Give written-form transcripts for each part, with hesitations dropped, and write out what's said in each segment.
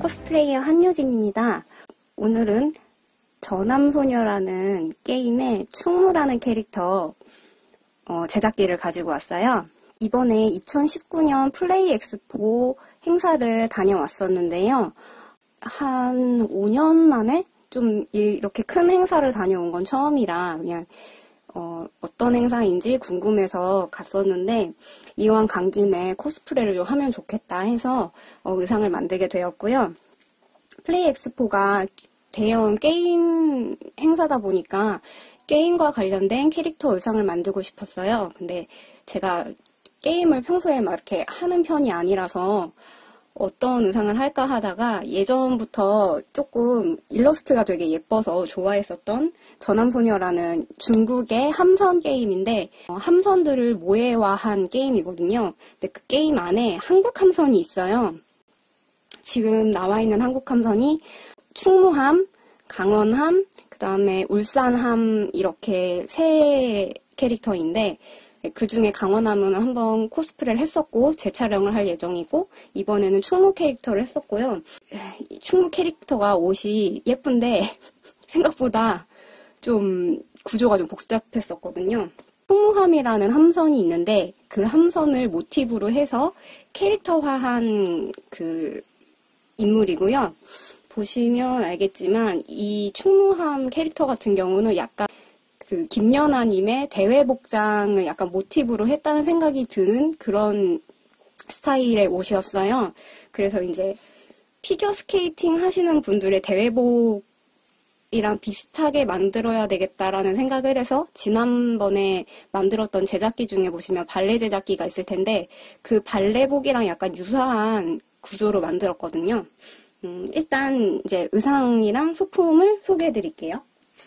코스프레이어 한유진입니다. 오늘은 저남소녀라는 게임의 충무라는 캐릭터 제작기를 가지고 왔어요. 이번에 2019년 플레이 엑스포 행사를 다녀왔었는데요. 한 5년 만에 좀 이렇게 큰 행사를 다녀온 건 처음이라 그냥 어떤 행사인지 궁금해서 갔었는데 이왕 간 김에 코스프레를 좀 하면 좋겠다 해서 의상을 만들게 되었고요. 플레이 엑스포가 대형 게임 행사다 보니까 게임과 관련된 캐릭터 의상을 만들고 싶었어요. 근데 제가 게임을 평소에 막 이렇게 하는 편이 아니라서 어떤 의상을 할까 하다가 예전부터 조금 일러스트가 되게 예뻐서 좋아했었던 저남소녀라는 중국의 함선 게임인데 함선들을 모해화한 게임이거든요. 근데 그 게임 안에 한국 함선이 있어요. 지금 나와 있는 한국 함선이 충무함, 강원함, 그 다음에 울산함 이렇게 세 캐릭터인데 그 중에 강원함은 한번 코스프레를 했었고 재촬영을 할 예정이고 이번에는 충무 캐릭터를 했었고요. 충무 캐릭터가 옷이 예쁜데 생각보다 좀 구조가 좀 복잡했었거든요. 충무함이라는 함선이 있는데 그 함선을 모티브로 해서 캐릭터화한 그 인물이고요. 보시면 알겠지만 이 충무함 캐릭터 같은 경우는 약간 그 김연아님의 대회복장을 약간 모티브로 했다는 생각이 드는 그런 스타일의 옷이었어요. 그래서 이제 피겨스케이팅 하시는 분들의 대회복이랑 비슷하게 만들어야 되겠다라는 생각을 해서 지난번에 만들었던 제작기 중에 보시면 발레 제작기가 있을 텐데 그 발레복이랑 약간 유사한 구조로 만들었거든요. 일단 이제 의상이랑 소품을 소개해 드릴게요.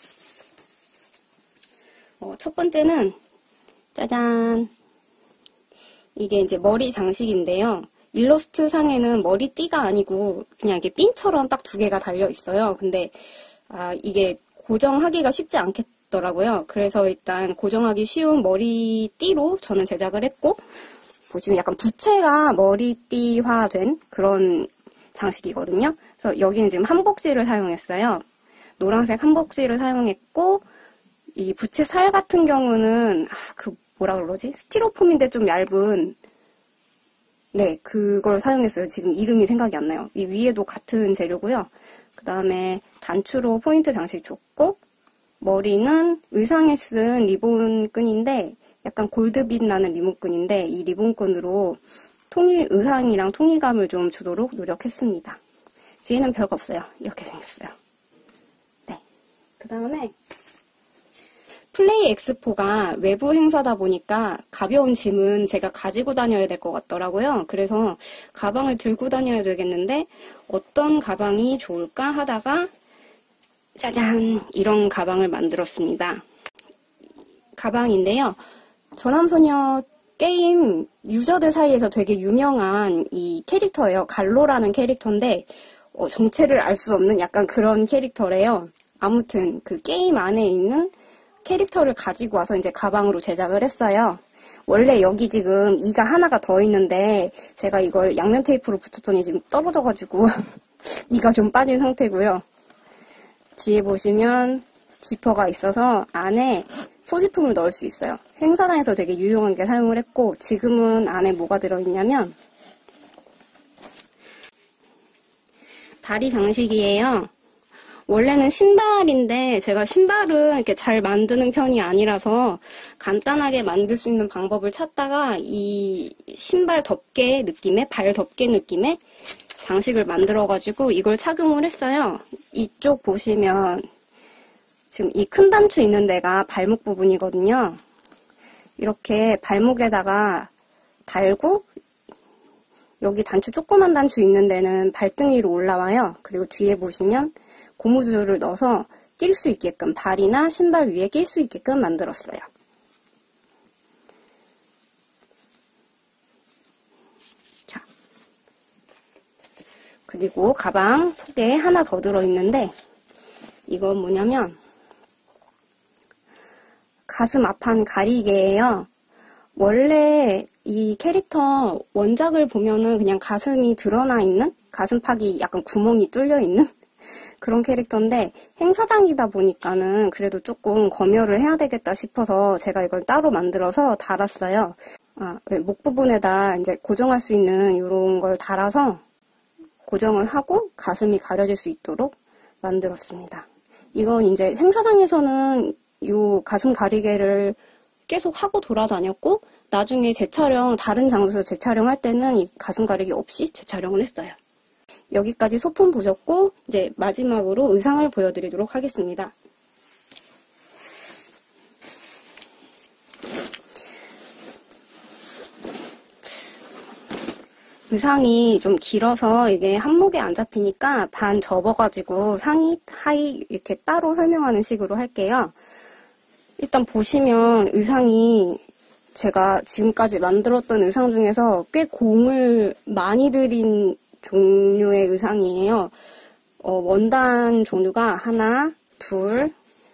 첫 번째는 짜잔, 이게 이제 머리 장식인데요. 일러스트 상에는 머리띠가 아니고 그냥 이렇게 핀처럼 딱 두 개가 달려 있어요. 근데 이게 고정하기가 쉽지 않겠더라고요. 그래서 일단 고정하기 쉬운 머리띠로 저는 제작을 했고, 보시면 약간 부채가 머리띠화된 그런 장식이거든요. 그래서 여기는 지금 한복지를 사용했어요. 노란색 한복지를 사용했고, 이 부채 살 같은 경우는 뭐라 그러지? 스티로폼인데 좀 얇은 그걸 사용했어요. 지금 이름이 생각이 안 나요. 이 위에도 같은 재료고요. 그 다음에 단추로 포인트 장식 줬고, 머리는 의상에 쓴 리본끈인데 약간 골드빛 나는 리본끈인데 이 리본끈으로 의상이랑 통일감을 좀 주도록 노력했습니다. 뒤에는 별거 없어요. 이렇게 생겼어요. 네. 그 다음에 플레이 엑스포가 외부 행사다 보니까 가벼운 짐은 제가 가지고 다녀야 될 것 같더라고요. 그래서 가방을 들고 다녀야 되겠는데 어떤 가방이 좋을까 하다가 짜잔! 이런 가방을 만들었습니다. 가방인데요. 저남소녀 게임 유저들 사이에서 되게 유명한 이 캐릭터예요. 갈로라는 캐릭터인데 정체를 알 수 없는 약간 그런 캐릭터래요. 아무튼 그 게임 안에 있는 캐릭터를 가지고 와서 이제 가방으로 제작을 했어요. 원래 여기 지금 이가 하나가 더 있는데 제가 이걸 양면 테이프로 붙였더니 지금 떨어져가지고 이가 좀 빠진 상태고요. 뒤에 보시면 지퍼가 있어서 안에 소지품을 넣을 수 있어요. 행사장에서 되게 유용한 게 사용을 했고 지금은 안에 뭐가 들어있냐면 다리 장식이에요. 원래는 신발인데 제가 신발은 이렇게 잘 만드는 편이 아니라서 간단하게 만들 수 있는 방법을 찾다가 이 신발 덮개 느낌의 발 덮개 느낌의 장식을 만들어가지고 이걸 착용을 했어요. 이쪽 보시면 지금 이 큰 단추 있는 데가 발목 부분이거든요. 이렇게 발목에다가 달고 여기 단추 조그만 단추 있는 데는 발등 위로 올라와요. 그리고 뒤에 보시면 고무줄을 넣어서 낄 수 있게끔 발이나 신발 위에 낄 수 있게끔 만들었어요. 자, 그리고 가방 속에 하나 더 들어있는데 이건 뭐냐면 가슴 앞판 가리개예요. 원래 이 캐릭터 원작을 보면은 그냥 가슴이 드러나 있는, 가슴팍이 약간 구멍이 뚫려 있는 그런 캐릭터인데, 행사장이다 보니까는 그래도 조금 검열을 해야 되겠다 싶어서 제가 이걸 따로 만들어서 달았어요. 목 부분에다 이제 고정할 수 있는 이런 걸 달아서 고정을 하고 가슴이 가려질 수 있도록 만들었습니다. 이건 이제 행사장에서는 이 가슴 가리개를 계속 하고 돌아다녔고, 나중에 재촬영, 다른 장소에서 재촬영할 때는 이 가슴 가리개 없이 재촬영을 했어요. 여기까지 소품 보셨고, 이제 마지막으로 의상을 보여드리도록 하겠습니다. 의상이 좀 길어서 이게 한목에 안 잡히니까 반 접어가지고 상의, 하의 이렇게 따로 설명하는 식으로 할게요. 일단 보시면 의상이 제가 지금까지 만들었던 의상 중에서 꽤 공을 많이 들인 종류의 의상이에요. 원단 종류가 하나, 둘,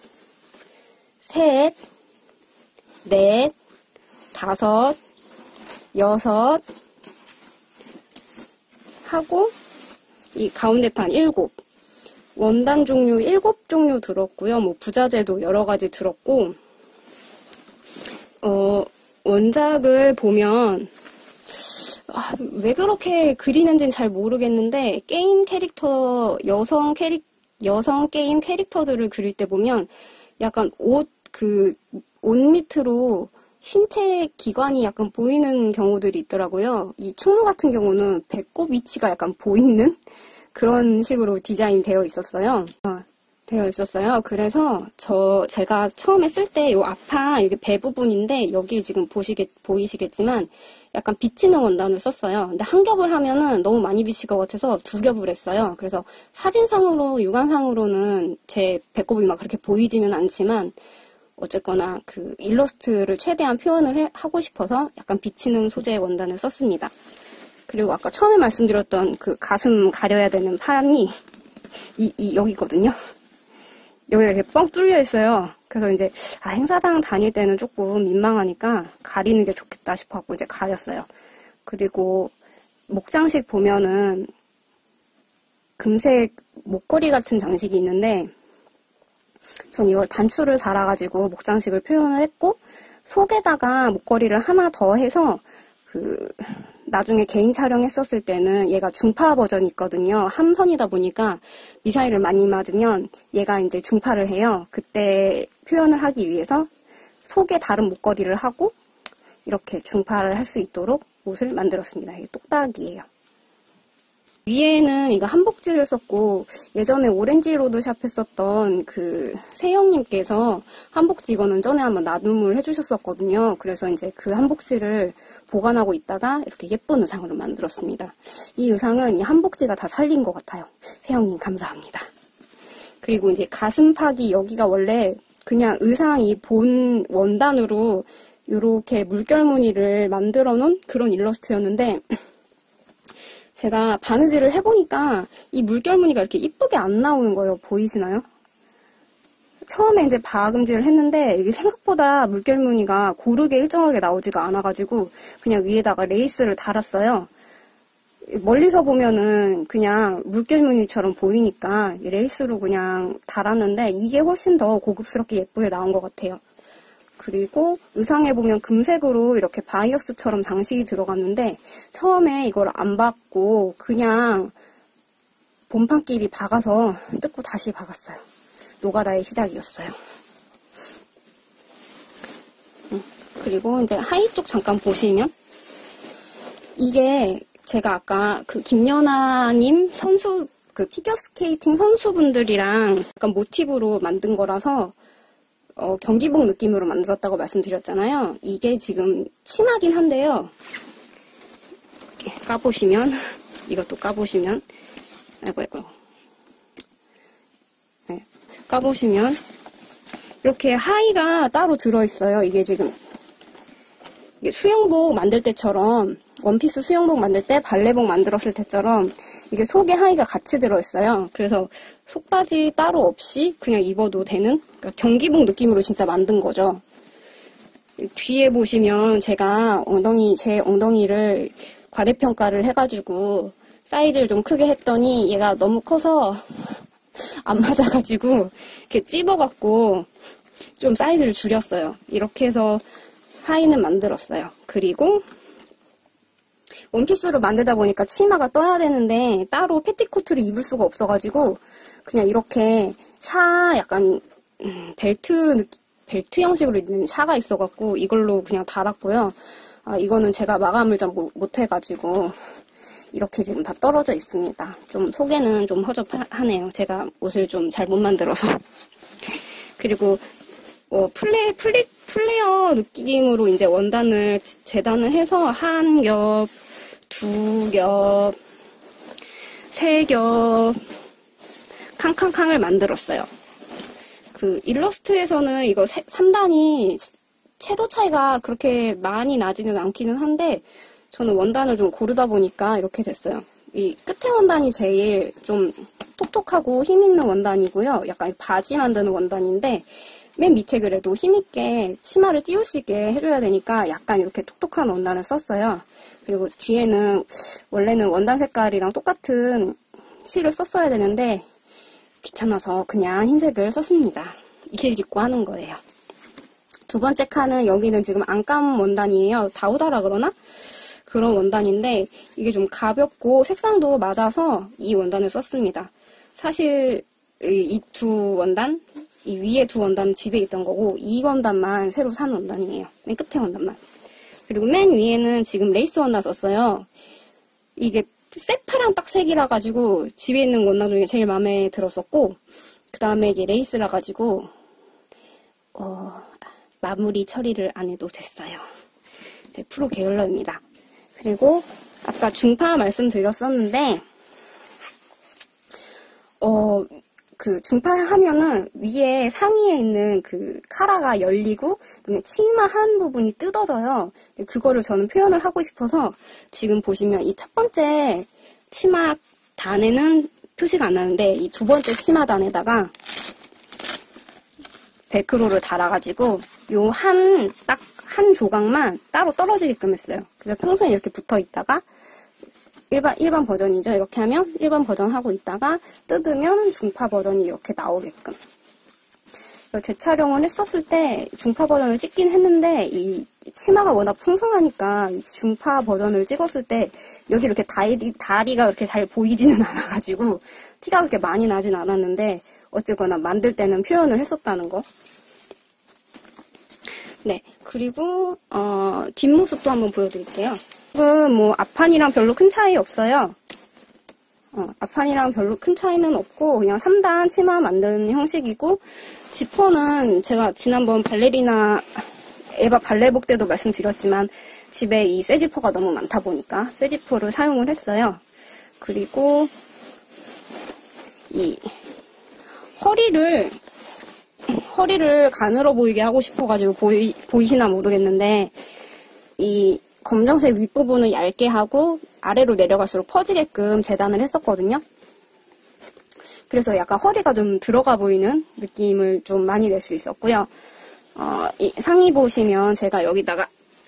셋, 넷, 다섯, 여섯 하고 이 가운데 판 7. 원단 종류 7종류 들었고요. 뭐 부자재도 여러 가지 들었고, 원작을 보면 왜 그렇게 그리는지는 잘 모르겠는데, 게임 캐릭터, 여성 게임 캐릭터들을 그릴 때 보면 약간 옷 밑으로 신체 기관이 약간 보이는 경우들이 있더라고요. 이 충무 같은 경우는 배꼽 위치가 약간 보이는 그런 식으로 디자인되어 있었어요. 그래서 제가 처음에 쓸 때 이 앞판 이게 배 부분인데, 여기 지금 보이시겠지만 약간 비치는 원단을 썼어요. 근데 한 겹을 하면은 너무 많이 비칠 것 같아서 2겹을 했어요. 그래서 사진상으로, 육안상으로는 제 배꼽이 막 그렇게 보이지는 않지만, 어쨌거나 그 일러스트를 최대한 표현을 하고 싶어서 약간 비치는 소재의 원단을 썼습니다. 그리고 아까 처음에 말씀드렸던 그 가슴 가려야 되는 판이 여기거든요. 여기가 이렇게 뻥 뚫려 있어요. 그래서 이제 행사장 다닐 때는 조금 민망하니까 가리는 게 좋겠다 싶어서 이제 가렸어요. 그리고 목장식 보면은 금색 목걸이 같은 장식이 있는데, 전 이걸 단추를 달아가지고 목장식을 표현을 했고, 속에다가 목걸이를 하나 더 해서 나중에 개인 촬영했었을 때는 얘가 중파 버전이 있거든요. 함선이다 보니까 미사일을 많이 맞으면 얘가 이제 중파를 해요. 그때 표현을 하기 위해서 속에 다른 목걸이를 하고 이렇게 중파를 할 수 있도록 옷을 만들었습니다. 이게 똑딱이에요. 위에는 이거 한복지를 썼고, 예전에 오렌지 로드샵 했었던 그 세영님께서 한복지 이거는 전에 한번 나눔을 해주셨었거든요. 그래서 이제 그 한복지를 보관하고 있다가 이렇게 예쁜 의상으로 만들었습니다. 이 의상은 이 한복지가 다 살린 것 같아요. 세영님 감사합니다. 그리고 이제 가슴팍이 여기가 원래 그냥 의상이 본 원단으로 이렇게 물결 무늬를 만들어 놓은 그런 일러스트였는데, 제가 바느질을 해보니까 이 물결 무늬가 이렇게 이쁘게 안 나오는 거예요. 보이시나요? 처음에 이제 바금질을 했는데 이게 생각보다 물결 무늬가 고르게 일정하게 나오지가 않아가지고 그냥 위에다가 레이스를 달았어요. 멀리서 보면은 그냥 물결 무늬처럼 보이니까 레이스로 그냥 달았는데 이게 훨씬 더 고급스럽게 예쁘게 나온 것 같아요. 그리고 의상에 보면 금색으로 이렇게 바이어스처럼 장식이 들어갔는데, 처음에 이걸 안 박고 그냥 본판끼리 박아서 뜯고 다시 박았어요. 노가다의 시작이었어요. 그리고 이제 하의 쪽 잠깐 보시면, 이게 제가 아까 그 김연아님 선수, 그 피겨스케이팅 선수분들이랑 약간 모티브로 만든 거라서 경기복 느낌으로 만들었다고 말씀드렸잖아요. 이게 지금 치마긴 한데요. 이렇게 까보시면, 이것도 까보시면, 아이고. 네, 까보시면, 이렇게 하의가 따로 들어있어요. 이게 지금, 이게 수영복 만들 때처럼, 원피스 수영복 만들 때, 발레복 만들었을 때처럼, 이게 속에 하의가 같이 들어있어요. 그래서 속바지 따로 없이 그냥 입어도 되는, 그러니까 경기복 느낌으로 진짜 만든 거죠. 뒤에 보시면 제가 제 엉덩이를 과대평가를 해가지고 사이즈를 좀 크게 했더니 얘가 너무 커서 안 맞아가지고 이렇게 찝어갖고 좀 사이즈를 줄였어요. 이렇게 해서 하의는 만들었어요. 그리고 원피스로 만들다 보니까 치마가 떠야 되는데 따로 패티코트를 입을 수가 없어가지고 그냥 이렇게 약간 벨트 형식으로 있는 샤가 있어갖고 이걸로 그냥 달았고요. 이거는 제가 마감을 잘 못해가지고 이렇게 지금 다 떨어져 있습니다. 좀 속에는 좀 허접하네요. 제가 옷을 좀 잘 못 만들어서. 그리고 플레어 느낌으로 이제 원단을 재단을 해서 한 겹, 두 겹, 세 겹, 캉캉캉을 만들었어요. 그 일러스트에서는 이거 3단이 채도 차이가 그렇게 많이 나지는 않기는 한데 저는 원단을 좀 고르다 보니까 이렇게 됐어요. 이 끝에 원단이 제일 좀 톡톡하고 힘있는 원단이고요. 약간 바지 만드는 원단인데 맨 밑에 그래도 힘있게 치마를 띄울 수 있게 해줘야 되니까 약간 이렇게 톡톡한 원단을 썼어요. 그리고 뒤에는 원래는 원단 색깔이랑 똑같은 실을 썼어야 되는데 귀찮아서 그냥 흰색을 썼습니다. 이실 깊고 하는 거예요. 두 번째 칸은 여기는 지금 안감 원단이에요. 다우다라 그러나? 그런 원단인데 이게 좀 가볍고 색상도 맞아서 이 원단을 썼습니다. 사실 이 두 원단, 이 위에 두 원단은 집에 있던 거고 이 원단만 새로 산 원단이에요. 맨 끝에 원단만. 그리고 맨 위에는 지금 레이스 원단 썼어요. 이게 새파란 딱 색이라 가지고 집에 있는 원단 중에 제일 마음에 들었었고 그 다음에 이게 레이스라 가지고 마무리 처리를 안 해도 됐어요. 이제 프로 게을러입니다. 그리고 아까 중파 말씀드렸었는데 그 중파 하면은 위에 상의에 있는 그 카라가 열리고 그다음에 치마 한 부분이 뜯어져요. 그거를 저는 표현을 하고 싶어서 지금 보시면 이 첫 번째 치마 단에는 표시가 안 나는데 이 두 번째 치마 단에다가 벨크로를 달아가지고 요 한 조각만 따로 떨어지게끔 했어요. 그래서 평소에 이렇게 붙어 있다가 일반 버전이죠. 이렇게 하면 일반 버전 하고 있다가 뜯으면 중파 버전이 이렇게 나오게끔. 재촬영을 했었을 때 중파 버전을 찍긴 했는데 이 치마가 워낙 풍성하니까 이 중파 버전을 찍었을 때 여기 이렇게 다리가 이렇게 잘 보이지는 않아가지고 티가 그렇게 많이 나진 않았는데 어쨌거나 만들 때는 표현을 했었다는 거. 네, 그리고 뒷모습도 한번 보여드릴게요. 지금 뭐 앞판이랑 별로 큰 차이 없어요. 앞판이랑 별로 큰 차이는 없고 그냥 3단 치마 만드는 형식이고 지퍼는 제가 지난번 에바 발레복 때도 말씀드렸지만 집에 이 쇠지퍼가 너무 많다 보니까 쇠지퍼를 사용을 했어요. 그리고 이 허리를 가늘어 보이게 하고 싶어가지고 보이시나 모르겠는데 이 검정색 윗부분을 얇게 하고 아래로 내려갈수록 퍼지게끔 재단을 했었거든요. 그래서 약간 허리가 좀 들어가 보이는 느낌을 좀 많이 낼 수 있었고요. 이 상의 보시면 제가 여기다가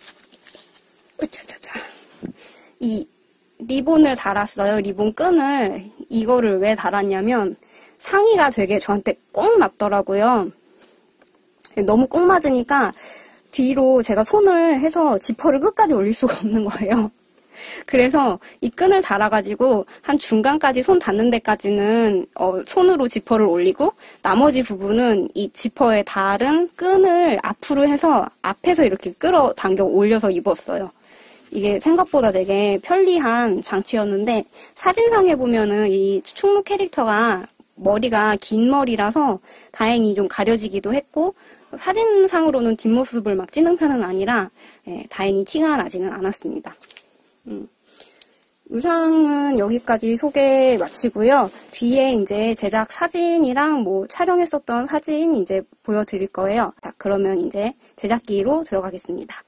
이 리본을 달았어요. 리본 끈을. 이거를 왜 달았냐면 상의가 되게 저한테 꼭 맞더라고요. 너무 꼭 맞으니까 뒤로 제가 손을 해서 지퍼를 끝까지 올릴 수가 없는 거예요. 그래서 이 끈을 달아가지고 한 중간까지 손 닿는 데까지는 손으로 지퍼를 올리고 나머지 부분은 이 지퍼에 달은 끈을 앞으로 해서 앞에서 이렇게 끌어당겨 올려서 입었어요. 이게 생각보다 되게 편리한 장치였는데 사진상에 보면은 이 충무 캐릭터가 머리가 긴 머리라서 다행히 좀 가려지기도 했고 사진상으로는 뒷모습을 막 찍는 편은 아니라 다행히 티가 나지는 않았습니다. 의상은 여기까지 소개 마치고요. 뒤에 이제 제작 사진이랑 뭐 촬영했었던 사진 이제 보여드릴 거예요. 자, 그러면 이제 제작기로 들어가겠습니다.